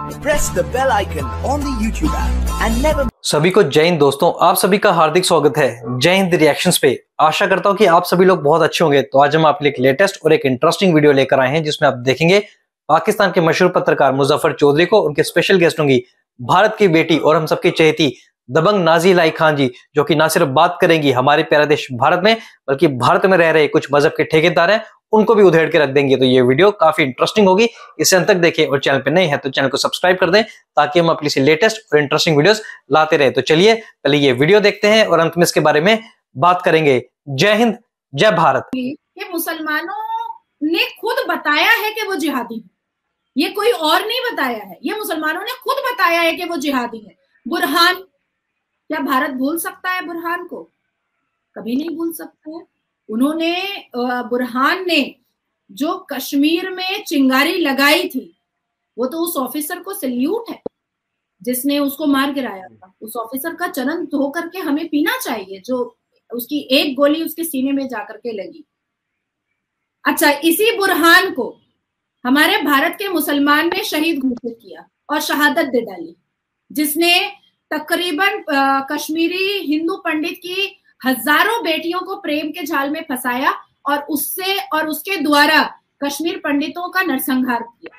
Press the bell icon on the YouTube app and never. सभी को जय हिंद दोस्तों, आप सभी का हार्दिक स्वागत है जय हिंद रिएक्शंस पे। आशा करता हूं कि आप सभी लोग बहुत अच्छे होंगे। तो आज हम आपके लिए एक लेटेस्ट और एक इंटरेस्टिंग वीडियो लेकर आए हैं जिसमें आप देखेंगे पाकिस्तान के मशहूर पत्रकार मुजफ्फर चौधरी को, उनके स्पेशल गेस्ट होंगी भारत की बेटी और हम सबकी चहेती दबंग नाज़ी इलाही खान जी, जो कि ना सिर्फ बात करेंगी हमारे प्यारे देश भारत में, बल्कि भारत में रह रहे कुछ मजहब के ठेकेदार हैं उनको भी उधेड़ के रख देंगे। तो ये वीडियो काफी इंटरेस्टिंग होगी, इसे अंत तक देखें और चैनल पे नए हैं तो चैनल को सब्सक्राइब कर दें ताकि हम अपनी लेटेस्ट और इंटरेस्टिंग वीडियोस लाते रहे। तो चलिए पहले ये वीडियो देखते हैं और अंत में इसके बारे में बात करेंगे। जय हिंद, जय भारत। ये मुसलमानों ने खुद बताया है कि वो जिहादी है, ये कोई और नहीं बताया है, ये मुसलमानों ने खुद बताया है कि वो जिहादी है। बुरहान, क्या भारत भूल सकता है बुरहान को? कभी नहीं भूल सकता है। उन्होंने बुरहान ने जो कश्मीर में चिंगारी लगाई थी, वो तो उस ऑफिसर को सल्यूट है जिसने उसको मार गिराया था। उस ऑफिसर का चरण धो करके हमें पीना चाहिए, जो उसकी एक गोली उसके सीने में जाकर के लगी। अच्छा, इसी बुरहान को हमारे भारत के मुसलमान ने शहीद घोषित किया और शहादत दे डाली, जिसने तकरीबन कश्मीरी हिंदू पंडित की हजारों बेटियों को प्रेम के जाल में फंसाया और उसके द्वारा कश्मीर पंडितों का नरसंहार किया।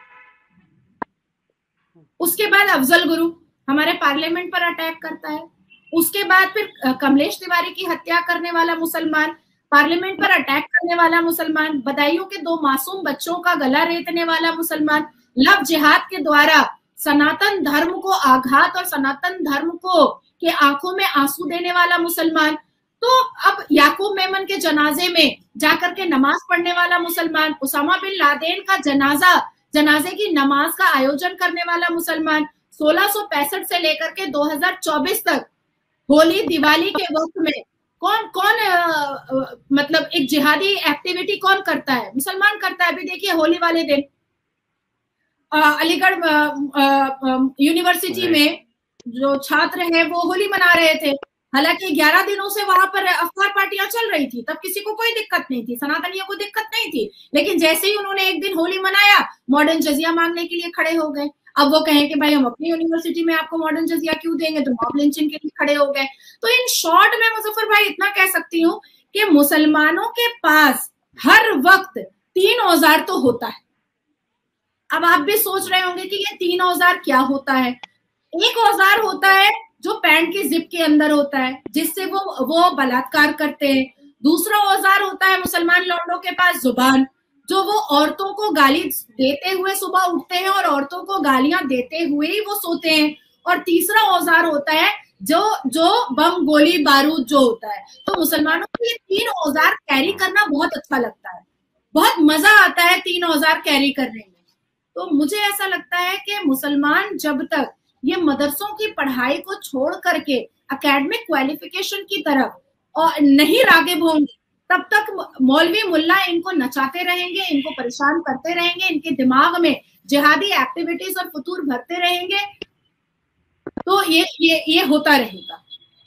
उसके बाद अफजल गुरु हमारे पार्लियामेंट पर अटैक करता है। उसके बाद फिर कमलेश तिवारी की हत्या करने वाला मुसलमान, पार्लियामेंट पर अटैक करने वाला मुसलमान, बदायूं के 2 मासूम बच्चों का गला रेतने वाला मुसलमान, लव जिहाद के द्वारा सनातन धर्म को आघात और सनातन धर्म को के आंखों में आंसू देने वाला मुसलमान। तो अब याकूब मेमन के जनाजे में जाकर के नमाज पढ़ने वाला मुसलमान, उसामा बिन लादेन का जनाजे की नमाज का आयोजन करने वाला मुसलमान, 1665 से लेकर के 2024 तक होली दिवाली के वक्त में कौन मतलब एक जिहादी एक्टिविटी कौन करता है? मुसलमान करता है। अभी देखिए होली वाले दिन अलीगढ़ यूनिवर्सिटी में जो छात्र हैं वो होली मना रहे थे। हालांकि 11 दिनों से वहां पर अफवाह पार्टियां चल रही थी, तब किसी को कोई दिक्कत नहीं थी, सनातनियों को दिक्कत नहीं थी। लेकिन जैसे ही उन्होंने एक दिन होली मनाया, मॉडर्न जजिया मांगने के लिए खड़े हो गए। अब वो कहें कि भाई हम अपनी यूनिवर्सिटी में आपको मॉडर्न जजिया क्यों देंगे, तो मॉब लिंचिंग के लिए खड़े हो गए। तो इन शॉर्ट में मुजफ्फर भाई इतना कह सकती हूँ कि मुसलमानों के पास हर वक्त 3 औजार तो होता है। अब आप भी सोच रहे होंगे कि ये 3 औजार क्या होता है। एक औजार होता है जो पैंट की जिप के अंदर होता है, जिससे वो बलात्कार करते हैं। दूसरा औजार होता है मुसलमान लौंडों के पास जुबान, जो वो औरतों को गाली देते हुए सुबह उठते हैं और औरतों को गालियां देते हुए ही वो सोते हैं। और तीसरा औजार होता है जो बम गोली बारूद जो होता है। तो मुसलमानों को ये 3 औजार कैरी करना बहुत अच्छा लगता है, बहुत मजा आता है 3 औजार कैरी करने में। तो मुझे ऐसा लगता है कि मुसलमान जब तक ये मदरसों की पढ़ाई को छोड़ करके एकेडमिक क्वालिफिकेशन की तरफ और नहीं रागिब होंगे, तब तक मौलवी मुल्ला इनको नचाते रहेंगे, इनको परेशान करते रहेंगे, इनके दिमाग में जिहादी एक्टिविटीज और फतूर भरते रहेंगे। तो ये होता रहेगा।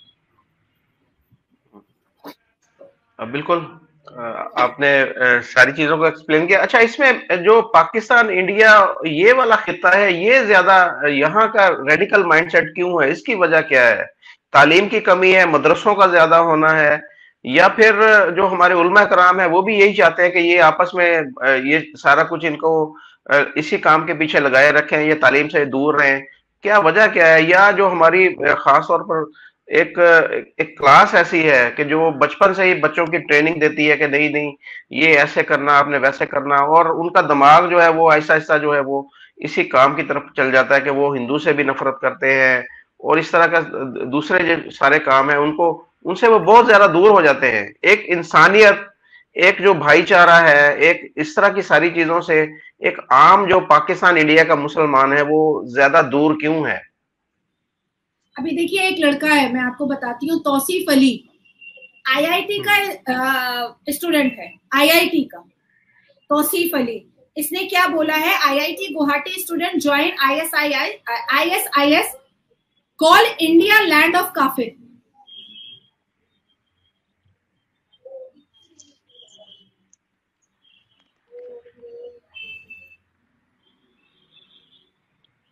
बिल्कुल, आपने सारी चीजों को एक्सप्लेन किया। अच्छा, इसमें जो पाकिस्तान इंडिया ये वाला खिता है, ये ज्यादा यहाँ का रेडिकल माइंडसेट क्यों है? इसकी वजह क्या है? तालीम की कमी है, मदरसों का ज्यादा होना है, या फिर जो हमारे उलमा कराम है वो भी यही चाहते हैं कि ये आपस में ये सारा कुछ इनको इसी काम के पीछे लगाए रखें, ये तालीम से दूर रहें? क्या वजह क्या है? या जो हमारी खास तौर पर एक एक क्लास ऐसी है कि जो बचपन से ही बच्चों की ट्रेनिंग देती है कि नहीं नहीं ये ऐसे करना, आपने वैसे करना, और उनका दिमाग जो है वो आहिस्ता आहिस्ता जो है वो इसी काम की तरफ चल जाता है कि वो हिंदू से भी नफरत करते हैं और इस तरह का दूसरे जो सारे काम है उनको उनसे वो बहुत ज्यादा दूर हो जाते हैं। एक इंसानियत, एक जो भाईचारा है, एक इस तरह की सारी चीजों से एक आम जो पाकिस्तान इंडिया का मुसलमान है वो ज्यादा दूर क्यों है? अभी देखिए एक लड़का है, मैं आपको बताती हूँ, तौसीफ अली, आईआईटी का स्टूडेंट है, आईआईटी का तौसीफ अली। इसने क्या बोला है? IIT Guwahati student join ISIS call India land of काफिर।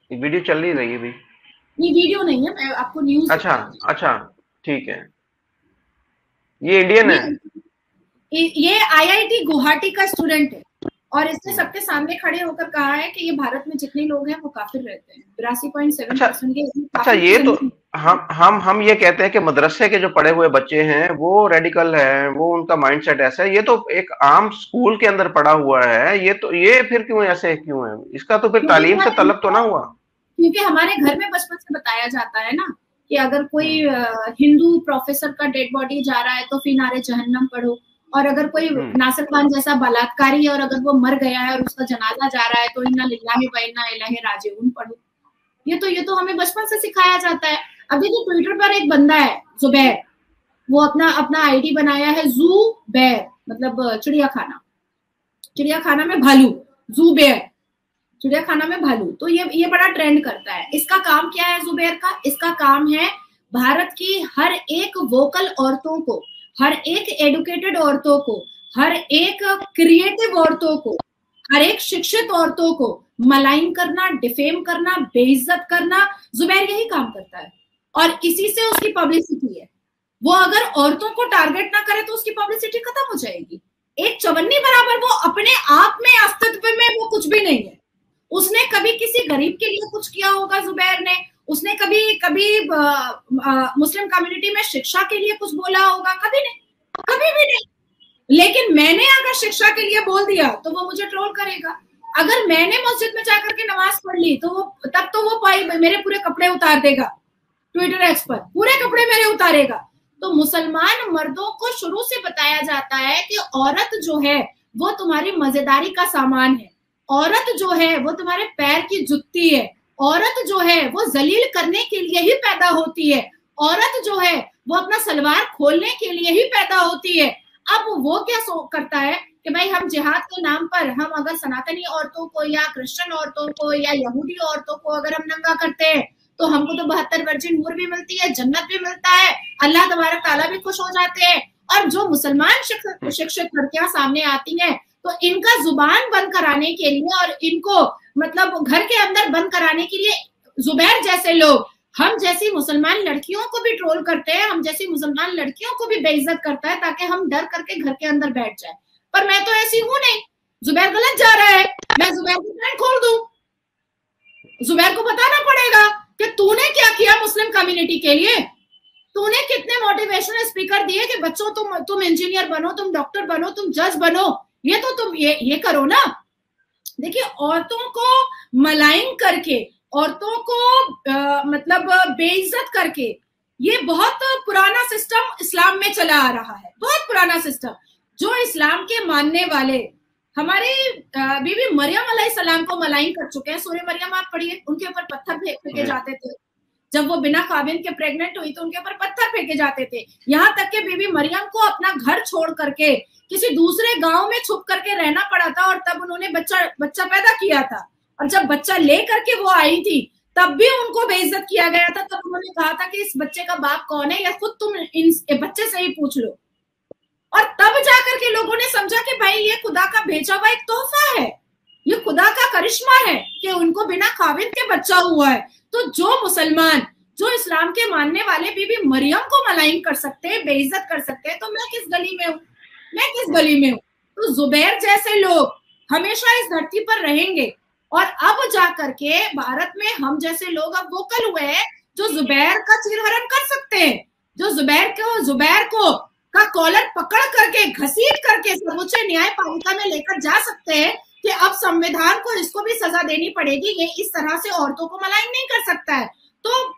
वीडियो चल नहीं रही है अभी। नहीं वीडियो नहीं है, मैं आपको न्यूज। अच्छा अच्छा, ठीक है। ये इंडियन है? ये आईआईटी गुवाहाटी का स्टूडेंट है और इसने सबके सामने खड़े होकर कहा है कि ये भारत में जितने लोग हैं वो काफिर रहते हैं। 82.7% के। अच्छा, ये तो हम ये कहते हैं कि मदरसे के जो पढ़े हुए बच्चे हैं वो रेडिकल हैं, वो उनका माइंडसेट ऐसा है। ये तो एक आम स्कूल के अंदर पढ़ा हुआ है, ये तो ये फिर क्यों ऐसे क्यों है? इसका तो फिर तालीम से तलब तो ना हुआ? क्योंकि हमारे घर में बचपन से बताया जाता है ना कि अगर कोई हिंदू प्रोफेसर का डेड बॉडी जा रहा है तो फिर नारे जहन्नम पढ़ो, और अगर कोई नासिर खान जैसा बलात्कारी है और अगर वो मर गया है और उसका जनाजा जा रहा है तो इन्ना लिल्लाहि व इन्ना इलैहि राजिऊन पढ़ो। ये तो हमें बचपन से सिखाया जाता है। अब देखिए ट्विटर पर एक बंदा है जुबैर, वो अपना आईडी बनाया है जू बेर, मतलब चिड़ियाखाना में भालू, जू बेर, चिड़ियाखाना में भालू। तो ये बड़ा ट्रेंड करता है। इसका काम क्या है जुबैर का? इसका काम है भारत की हर एक वोकल औरतों को, हर एक एडुकेटेड औरतों को, हर एक क्रिएटिव औरतों को, हर एक शिक्षित औरतों को मलाइन करना, डिफेम करना, बेइज्जत करना। जुबैर यही काम करता है और इसी से उसकी पब्लिसिटी है। वो अगर औरतों को टारगेट ना करे तो उसकी पब्लिसिटी खत्म हो जाएगी। एक चवन्नी बराबर वो अपने आप में अस्तित्व में वो कुछ भी नहीं है। उसने कभी किसी गरीब के लिए कुछ किया होगा जुबैर ने? उसने कभी मुस्लिम कम्युनिटी में शिक्षा के लिए कुछ बोला होगा? कभी नहीं, कभी भी नहीं। लेकिन मैंने अगर शिक्षा के लिए बोल दिया तो वो मुझे ट्रोल करेगा। अगर मैंने मस्जिद में जाकर के नमाज पढ़ ली तो वो भाई मेरे पूरे कपड़े उतार देगा, ट्विटर एक्स पर पूरे कपड़े मेरे उतारेगा। तो मुसलमान मर्दों को शुरू से बताया जाता है कि औरत जो है वो तुम्हारी मजेदारी का सामान है, औरत जो है वो तुम्हारे पैर की जुत्ती है, औरत जो है वो जलील करने के लिए ही पैदा होती है, औरत जो है वो अपना सलवार खोलने के लिए ही पैदा होती है। अब वो क्या करता है कि भाई हम जिहाद के नाम पर हम अगर सनातनी औरतों को या क्रिश्चियन औरतों को या यहूदी औरतों को अगर हम नंगा करते हैं तो हमको तो 72 वर्जिन हूर भी मिलती है, जन्नत भी मिलता है, अल्लाह तबारक ताला भी खुश हो जाते हैं। और जो मुसलमान शिक्षित लड़कियां सामने आती हैं तो इनका जुबान बंद कराने के लिए और इनको मतलब घर के अंदर बंद कराने के लिए जुबैर जैसे लोग हम जैसी मुसलमान लड़कियों को भी ट्रोल करते हैं, हम जैसी मुसलमान लड़कियों को भी बेइज्जत करता है ताकि हम डर करके घर के अंदर बैठ जाए। पर मैं तो ऐसी हूं नहीं। जुबैर गलत जा रहा है, मैं जुबैर की पैंट खोल दूं। जुबैर को बताना पड़ेगा कि तूने क्या किया मुस्लिम कम्युनिटी के लिए। तूने कितने मोटिवेशनल स्पीकर दिए कि बच्चों तुम इंजीनियर बनो, तुम डॉक्टर बनो, तुम जज बनो। ये तो तुम ये करो ना। देखिए औरतों को मलाइन करके, औरतों को मतलब बेइज्जत करके, ये बहुत पुराना सिस्टम इस्लाम में चला आ रहा है, बहुत पुराना सिस्टम। जो इस्लाम के मानने वाले हमारे बीबी मरियम अलैहिस्सलाम को मलाइन कर चुके हैं। सूरह मरियम आप पढ़िए, उनके ऊपर पत्थर फेंके जाते थे। जब वो बिना खाविन के प्रेग्नेंट हुई तो उनके ऊपर पत्थर फेंके जाते थे। यहाँ तक कि बीबी मरियम को अपना घर छोड़ करके किसी दूसरे गांव में छुप करके रहना पड़ा था और तब उन्होंने बच्चा पैदा किया था। और जब बच्चा ले करके वो आई थी तब भी उनको बेइज्जत किया गया था। तब उन्होंने कहा था कि इस बच्चे का बाप कौन है या खुद तुम इस बच्चे से ही पूछ लो। और तब जाकर के लोगों ने समझा कि भाई ये खुदा का भेजा हुआ एक तोहफा है, ये खुदा का करिश्मा है कि उनको बिना खाविन के बच्चा हुआ है। तो जो मुसलमान, जो इस्लाम के मानने वाले बीबी मरियम को मलाइन कर सकते हैं, बेइज्जत कर सकते हैं, तो मैं किस गली में हूँ, मैं किस गली में हूँ। तो जुबैर जैसे लोग हमेशा इस धरती पर रहेंगे। और अब जाकर के भारत में हम जैसे लोग अब वोकल हुए हैं जो जुबैर का चीरहरण कर सकते हैं, जो जुबैर को का कॉलर पकड़ करके घसीट करके सर्वोच्च न्यायपालिका में लेकर जा सकते हैं कि अब संविधान को इसको भी सजा देनी पड़ेगी, ये इस तरह से औरतों को मलाइन नहीं कर सकता है। तो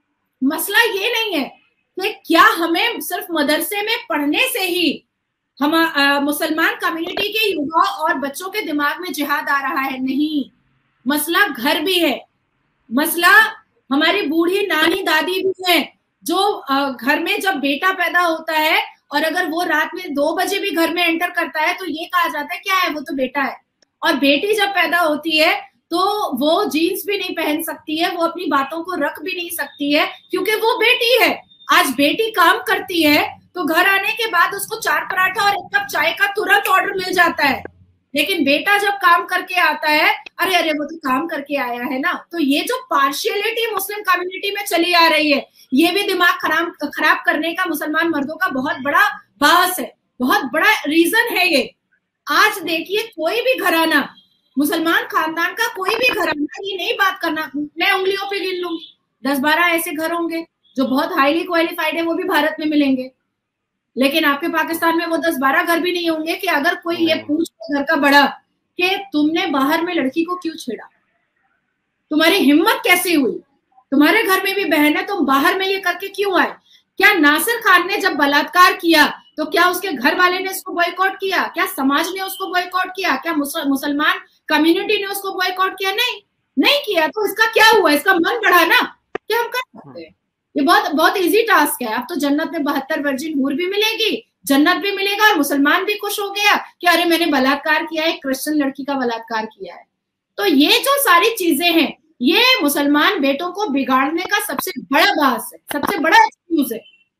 मसला ये नहीं है कि क्या हमें सिर्फ मदरसे में पढ़ने से ही हम मुसलमान कम्युनिटी के युवा और बच्चों के दिमाग में जिहाद आ रहा है। नहीं, मसला घर भी है, मसला हमारी बूढ़ी नानी दादी भी है जो घर में जब बेटा पैदा होता है और अगर वो रात में 2 बजे भी घर में एंटर करता है तो ये कहा जाता है क्या है, वो तो बेटा है। और बेटी जब पैदा होती है तो वो जीन्स भी नहीं पहन सकती है, वो अपनी बातों को रख भी नहीं सकती है क्योंकि वो बेटी है। आज बेटी काम करती है तो घर आने के बाद उसको 4 पराठा और 1 कप चाय का तुरंत ऑर्डर मिल जाता है। लेकिन बेटा जब काम करके आता है, अरे अरे वो तो काम करके आया है ना। तो ये जो पार्शियलिटी मुस्लिम कम्युनिटी में चली आ रही है, ये भी दिमाग खराब करने का मुसलमान मर्दों का बहुत बड़ा बहस है, बहुत बड़ा रीजन है ये। आज देखिए कोई भी घराना, मुसलमान खानदान का कोई भी घराना, ये नहीं बात करना, मैं उंगलियों पे गिन लूंगी 10-12 ऐसे घर होंगे जो बहुत हाईली क्वालिफाइड है, वो भी भारत में मिलेंगे। लेकिन आपके पाकिस्तान में वो 10-12 घर भी नहीं होंगे कि अगर कोई ये पूछे घर का बड़ा कि तुमने बाहर में लड़की को क्यों छेड़ा, तुम्हारी हिम्मत कैसे हुई, तुम्हारे घर में भी बहन है, तुम बाहर में ये करके क्यों आए। क्या नासिर खान ने जब बलात्कार किया तो क्या उसके घर वाले ने उसको बॉयकॉट किया, क्या समाज ने उसको बॉयकॉट किया, क्या मुसलमान कम्युनिटी ने उसको बॉयकॉट किया? नहीं किया। तो इसका क्या हुआ, इसका मन बढ़ा ना कि हम कर सकते हैं। ये बहुत बहुत इजी टास्क है। अब तो जन्नत में 72 वर्जिन हूर भी मिलेगी, जन्नत भी मिलेगा, और मुसलमान भी खुश हो गया कि अरे मैंने बलात्कार किया है, क्रिश्चियन लड़की का बलात्कार किया है। तो ये जो सारी चीजें हैं, ये मुसलमान बेटों को बिगाड़ने का सबसे बड़ा बहस है, सबसे बड़ा एक्सक्यूज है।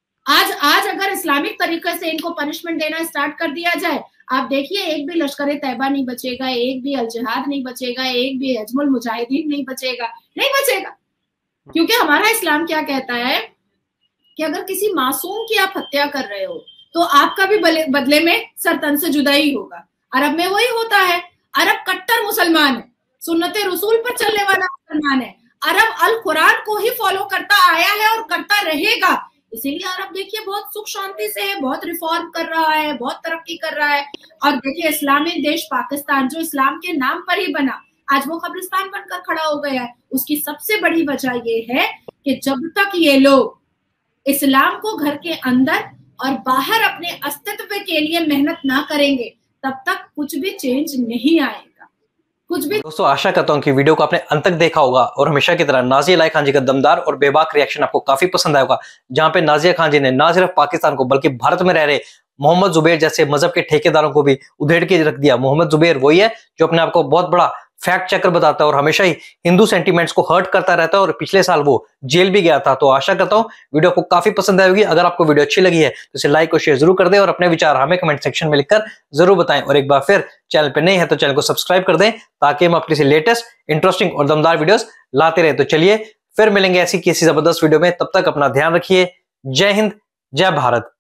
आज अगर इस्लामिक तरीके से इनको पनिशमेंट देना स्टार्ट कर दिया जाए, आप देखिए एक भी लश्कर तैयबा नहीं बचेगा, एक भी अल जिहाद नहीं बचेगा, एक भी अजमुल मुजाहिदीन नहीं बचेगा, नहीं बचेगा। क्योंकि हमारा इस्लाम क्या कहता है कि अगर किसी मासूम की आप हत्या कर रहे हो तो आपका भी बदले में सरतन से जुदाई होगा। अरब में वही होता है। अरब कट्टर मुसलमान है, सुन्नते रसूल पर चलने वाला मुसलमान है। अरब अल कुरान को ही फॉलो करता आया है और करता रहेगा। इसीलिए अरब देखिए बहुत सुख शांति से है, बहुत रिफॉर्म कर रहा है, बहुत तरक्की कर रहा है। और देखिए इस्लामिक देश पाकिस्तान जो इस्लाम के नाम पर ही बना, आज वो कब्रिस्तान बनकर खड़ा हो गया है। उसकी सबसे बड़ी वजह ये है कि जब तक ये लोग इस्लाम को घर के अंदर और बाहर अपने अस्तित्व के लिए मेहनत ना करेंगे, तब तक कुछ भी चेंज नहीं आएगा, कुछ भी। दोस्तों आशा करता हूँ कि वीडियो को आपने अंत तक देखा होगा और हमेशा की तरह नाज़िया इलाही खान जी का दमदार और बेबाक रिएक्शन आपको काफी पसंद आया होगा, जहां पे नाज़िया खान जी ने ना सिर्फ पाकिस्तान को बल्कि भारत में रह रहे मोहम्मद जुबैर जैसे मजहब के ठेकेदारों को भी उधेड़ के रख दिया। मोहम्मद जुबैर वही है जो अपने आप को बहुत बड़ा फैक्ट चेकर बताता है और हमेशा ही हिंदू सेंटीमेंट्स को हर्ट करता रहता है, और पिछले साल वो जेल भी गया था। तो आशा करता हूं वीडियो को काफी पसंद आई होगी। अगर आपको वीडियो अच्छी लगी है तो इसे लाइक और शेयर जरूर कर दें और अपने विचार हमें कमेंट सेक्शन में लिखकर जरूर बताएं। और एक बार फिर चैनल पर नए हैं तो चैनल को सब्सक्राइब कर दें ताकि हम अपनी लेटेस्ट इंटरेस्टिंग और दमदार वीडियोस लाते रहे। तो चलिए फिर मिलेंगे ऐसी किसी जबरदस्त वीडियो में, तब तक अपना ध्यान रखिए। जय हिंद, जय भारत।